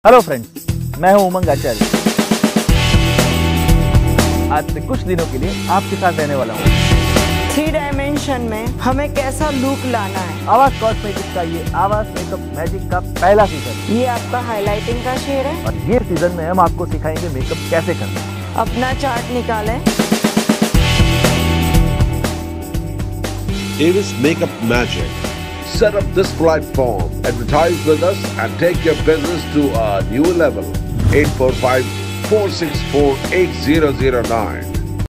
Hello friends, मैं हूं उमंग आचार्य। आज से कुछ दिनों के लिए आपके साथ रहने वाला हूं। 3 डायमेंशन में हमें कैसा लुक लाना है। आवाज कॉस्मेटिक्स का ये आवाज मेकअप मैजिक का पहला सीजन ये आपका हाइलाइटिंग का शेयर है और ये सीजन में हम आपको सिखाएंगे मेकअप कैसे करना है। अपना चार्ट निकालें। Avis Makeup Magic. Set up this platform, advertise with us, and take your business to a new level. 845-464-8009.